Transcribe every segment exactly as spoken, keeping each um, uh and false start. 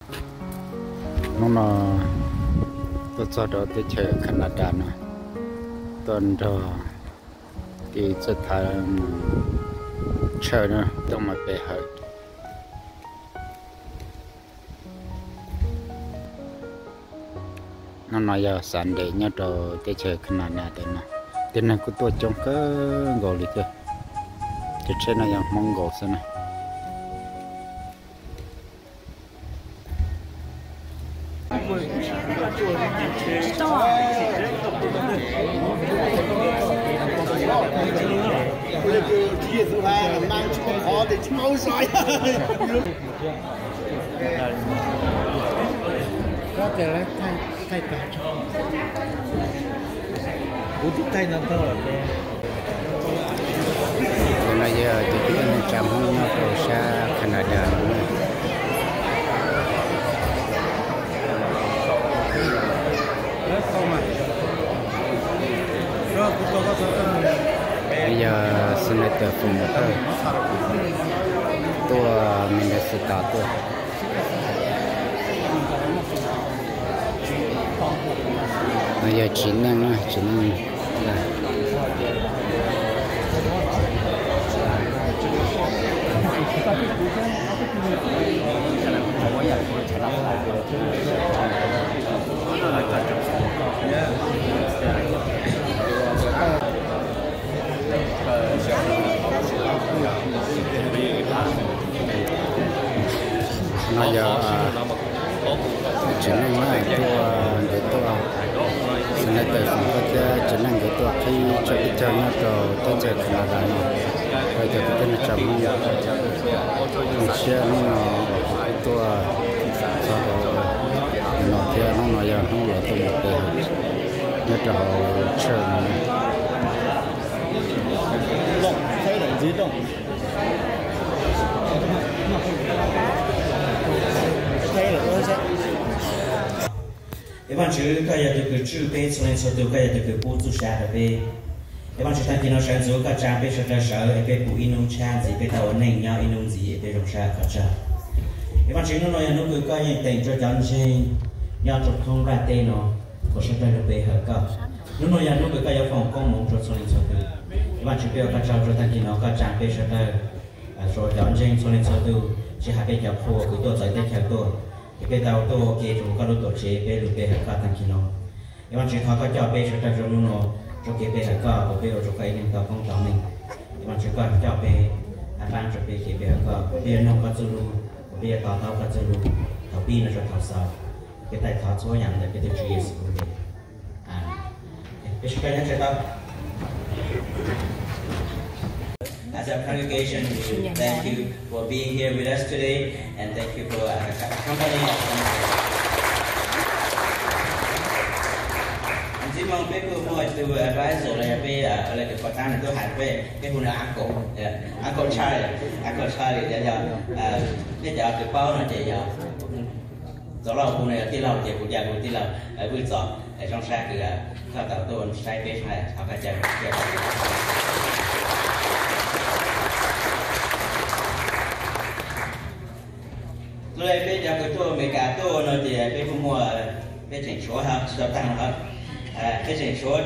nó là tôi cho đó tôi chơi Canada nữa tuần đó thì sẽ thay chơi nữa trong một bể hơi nó nói giờ sản để nhớ đồ tôi chơi Canada đấy nè thế này của tôi trong cái gọi đi chơi chơi trên này mong gọi xem này có thể là thay thay cả cú tiếp tay nó thôi bây giờ thì cái anh chăm không nhau từ xa Canada bây giờ senator from the tua Minnesota tua bây giờ chín năng chín năng bây giờ chỉ năng là tua để tua nên từ phòng cái chỉ năng cái tua khi cho cái cho nó rồi tới giờ là là bây giờ cái nó chậm không xe nó tua sau đó nó theo nó nói giờ nó là tua một cái nó trò chơi động thay đổi di động thay đổi thôi chứ 一般只个也这个只被从来说都个也这个补助下的呗，一般只看见到山族个长辈说的少，也被补一农产子，被到内鸟一农子也被种啥个着，一般只弄到也弄个个也等着讲些要做空软的喏，我说的都被合个，弄到也弄个个也放光蒙着从来说的，一般只不要个照着看见到个长辈说的，呃说讲些从来说都只还被叫破，很多在在跳多。bây giờ tôi kể chúng có lúc chế bây lúc bây giờ các thằng kia nó, nhưng mà chỉ họ có cho bây giờ ta cho nó cho cái bây giờ có, và bây giờ cho cái nên tao không tao mình, nhưng mà chỉ có cho bây anh bạn cho bây cái bây giờ có, bây giờ nó có chữ lu, bây giờ tao tao có chữ lu, tao bi nó cho tao sao, cái tay tao số nhận được cái từ chữ Giêsu này, à, bây giờ cái này cho tao. As a congregation, thank you for being here with us today, and thank you for accompanying us. Anh chỉ mong biết cô mua từ advisor là về là cái phần ăn tôi hạt về cái phần là uncle, uncle Charlie, uncle Charlie giờ giờ cái giờ cái bao nó chỉ giờ giờ lâu cô nàyที่เราเจ็บกูอยากกูที่เราvui gió ở trong xaคือถ้าtạo tôi sai biết này họ phải chạy chạy rồi bây giờ cái tour mấy cả tour nó thì bây giờ mua bây giờ số ha số tăng ha bây giờ số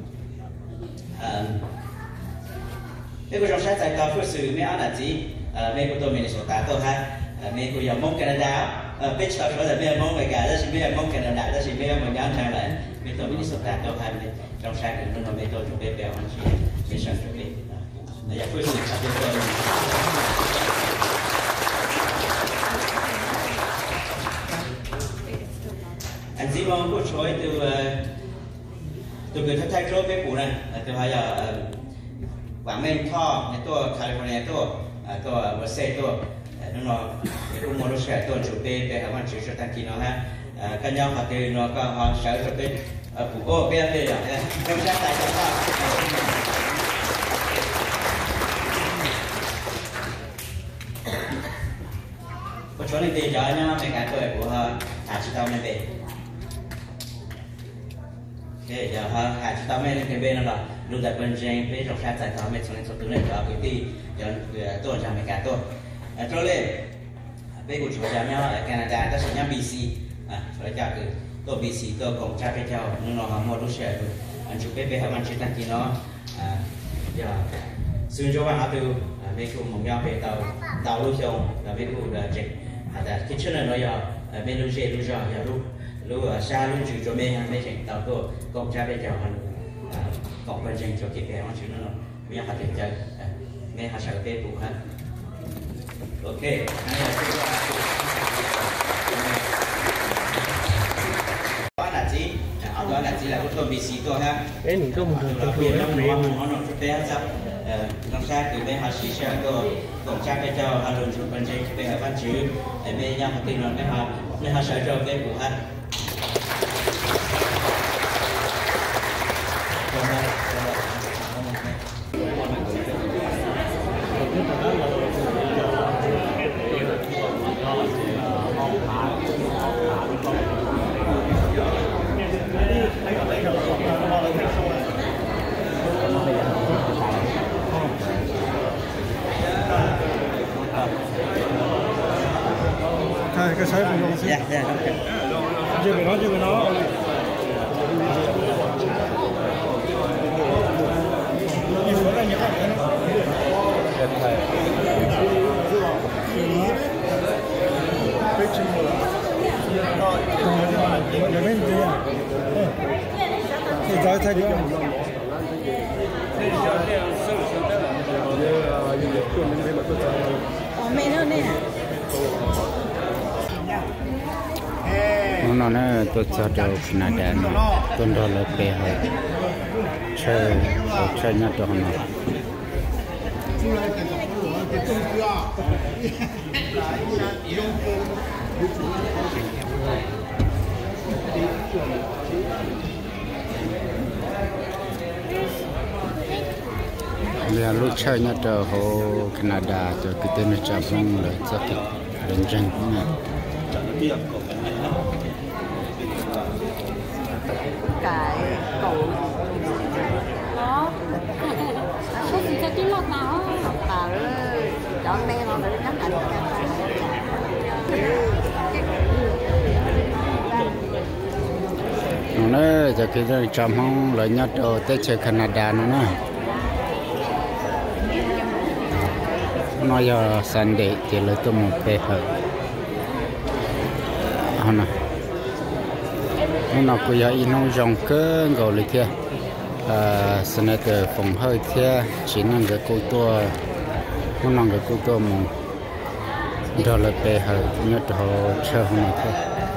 bây giờ trong sách tại tao phước sự mấy anh là gì mấy cái tour mình số tám tour ha mấy cái giờ mong Canada bây giờ số là mấy mong mấy cả đó là mấy mong Canada đó là mấy mong nhắn sang lại mấy tour mình số tám tour ha trong sách thì nó mấy tour chúng bây giờ anh chị sẽ sang chuẩn bị bây giờ phước sự là bây giờ anh chỉ mong có số từ từ cái thách thức với cụ này từ hai giờ quảng Minh Tho này tôi California tôi tôi Merced tôi nó nó cái cũng muốn sẽ tôi chụp bên để họ chụp cho thằng kia nó ha cái nhau họ từ nó có họ sợ chụp bên cụ cô bên đây rồi không chắc tại sao có số này thì cho nhau mấy cái tuổi của họ à chỉ tao này về cái giờ họ hạt tao mấy cái bên đó lúc tại bên trên bên trong sát tại tao mấy số này số thứ này đó cái gì giờ tôi làm mấy cái tôi rồi lên với của chúng ta nhau ở Canada ta sẽ nhau bê xê à phải chào cứตัว บี ซี ตัวของชาติเจ้าน้องๆหมดรู้เชื่อดูอันชุบไปไปหามันชิตังกินเนาะอ่าอย่าซึ่งจะว่าหาดูไม่คุ้มมองยาวไปเตาเตาลูกชงแต่ไม่คุ้มเจ็บแต่คิดเช่นนั้นเราอย่าไม่รู้เชื่อรู้จักอย่ารู้รู้ชารู้จุดจะไม่หันไม่เจ็บเตาตัวของชาติเจ้ามันของเป็นจริงจะเก็บไปมันชินั้นเนาะไม่หาเจ็บใจไม่หาชาติปุ๊บฮะโอเคđó là chỉ là cái tôm bì xì thôi ha. Cái những cái mình đặc biệt là nó nó nó bé sắp làm sao từ bé học sĩ sẽ có cộng cha cái cho hà luôn chụp bên trên bé học văn chữ để bé nhau học tin nó bé học bé học sẽ cho bé của anh. Thôi cái sấy mình luôn xí. Dạ dạ. Chưa bị nó chưa bị nó. Đi xuống đây nhớ cái nó. Đẹp thầy. Cái chim rồi. Rồi, giờ bên kia. Thì giờ thay đi. Ở mẹ nó đây nè. nó nó tôi cho đầu Canada tôi đó là bé hơi chơi chơi nhát đó nó bây giờ lúc chơi nhát đó hồ Canada tôi cứ tên nó chạm mông rồi rất là đơn giản nè cái cầu nó có gì cho cái lọt nào tờ chọn đen nó để cắt ảnh nó giờ cái đó chạm mông rồi nhát đó tới chơi Canada nó nè nó giờ Sunday chỉ lấy tôi một bé hơi nè nó cũng giờ in nó rong cơ gọi là thế à sau này từ phòng hơi thế chỉ năng cái cô tua nó năng cái cô tua mà đó là bé hơi nhớ họ chơi không thế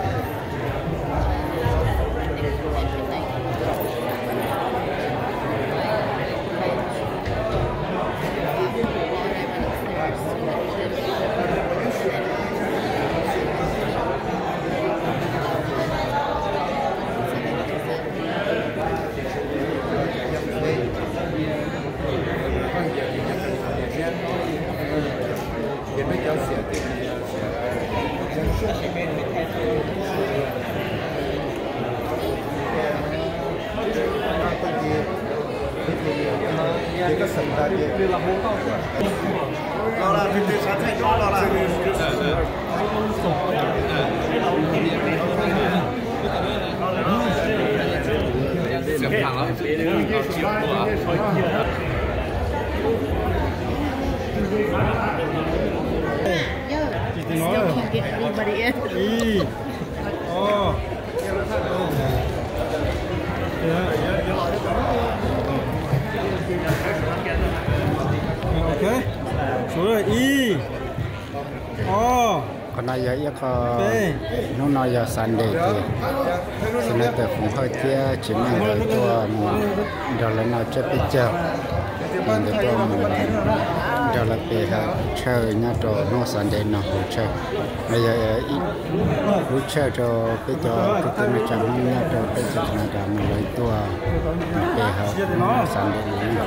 Ok, số rồi y, oh, còn này giờ có nó nói giờ Sunday thì sau này từ phòng hơi thế chỉ mình rồi tôi rồi là nó chơi picture mình được tôi rồi là về chơi nhá rồi nó Sunday nó chơi bây giờ ít chơi cho cái cho cái tên chẳng không nhá rồi cái chuyện là cả mình lấy tôi về nó Sunday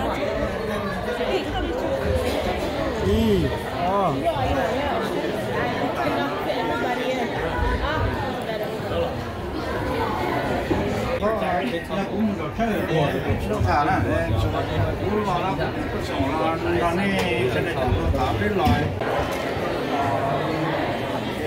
y, oh. cũng được chơi được đâu cả là cũng lo lắm xong là nó này sẽ để thả biết loại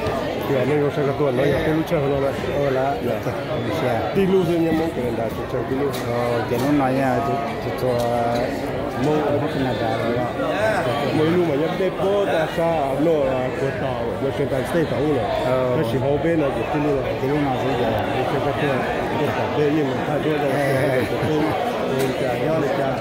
Thì anh có sao cái nói cái lúc chơi nó là ô là xe đi lưu thì nhắm mong cái là chỉ chơi đi lưu ờ cái nó nói à thì cho mua ở Canada rồi đó mỗi lúc mà nhắm tết bố ta sa nó của tàu nó cái cái stay tàu rồi nó chỉ hậu bên là chỉ lưu là cái lúc nào sẽ giờ cái cái cái cái tàu bên nhưng mà thay đổi rồi cái cái cái cái nhau là cha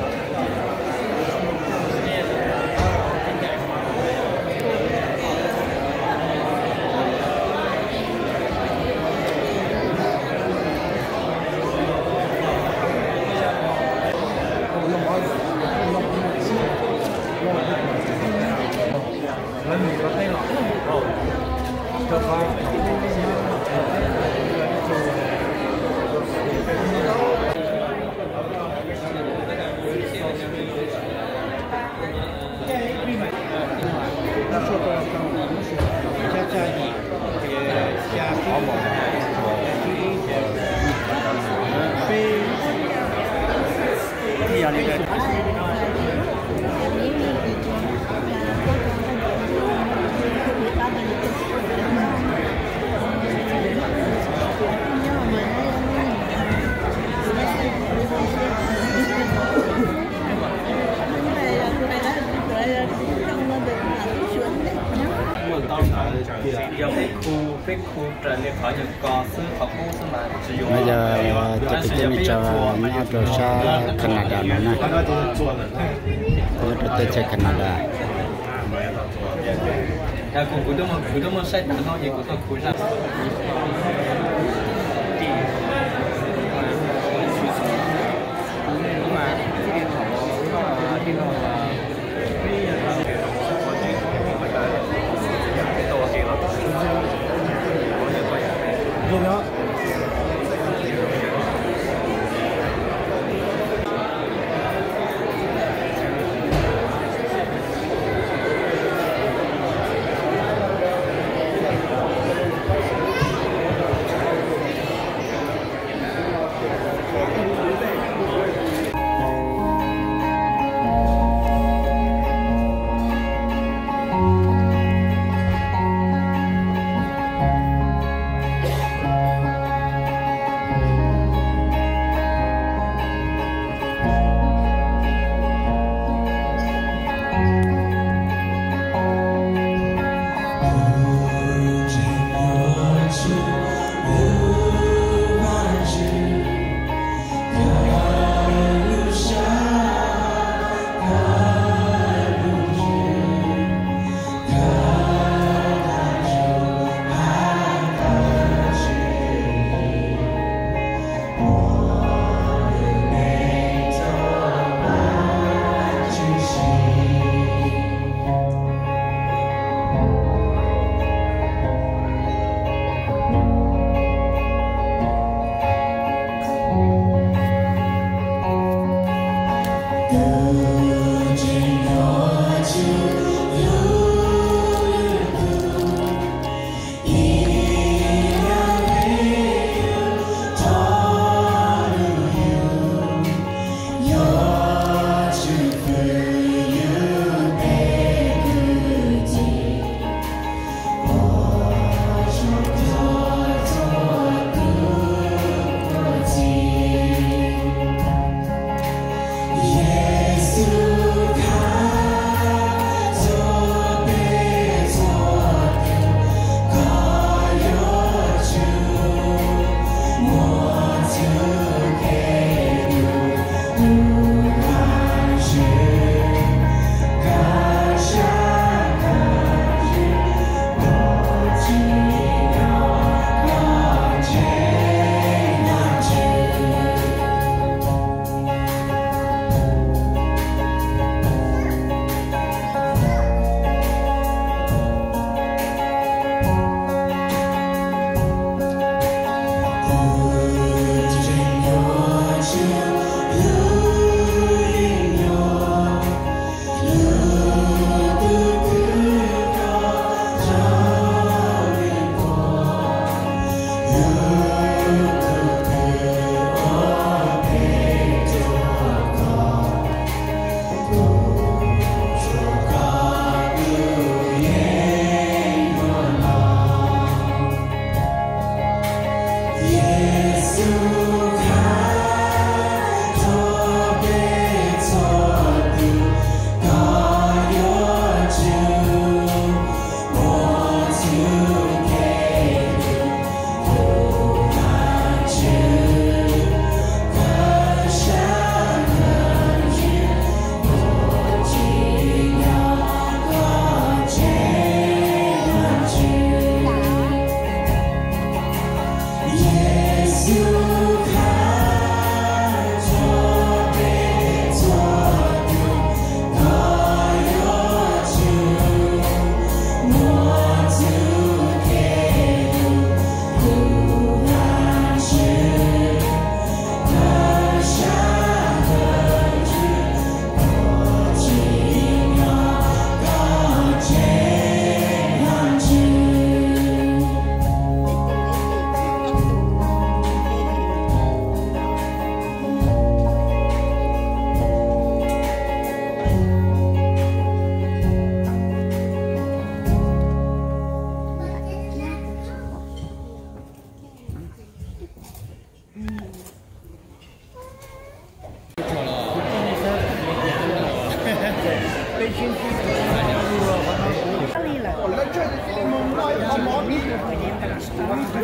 bây giờ cho cái chuyện cho nó cho xa Canada nó nè nó cho tới chơi Canada ya cũng cũng đúng cũng đúng sai tận nó gì cũng tôi cũng ra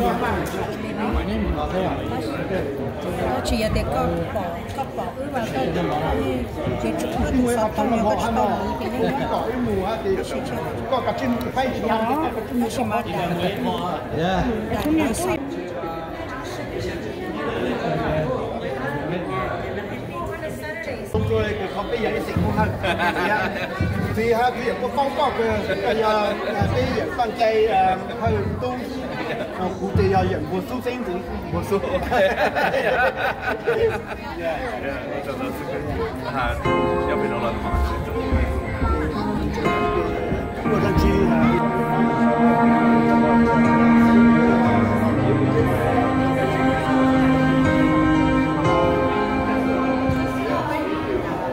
我去也得搞包，搞包，二万多，这这他多少当年我知道了，一边那个。 ก็กระชิ้นไฟชิ้นไม่ใช่มาแต่คุณยังใส่工作嘅咖啡有啲成功係啊，試下佢有個方法嘅，係啊，啲人分計誒去都啊，估計有人會蘇星子，會蘇。 真的是，啊，要不要乱跑？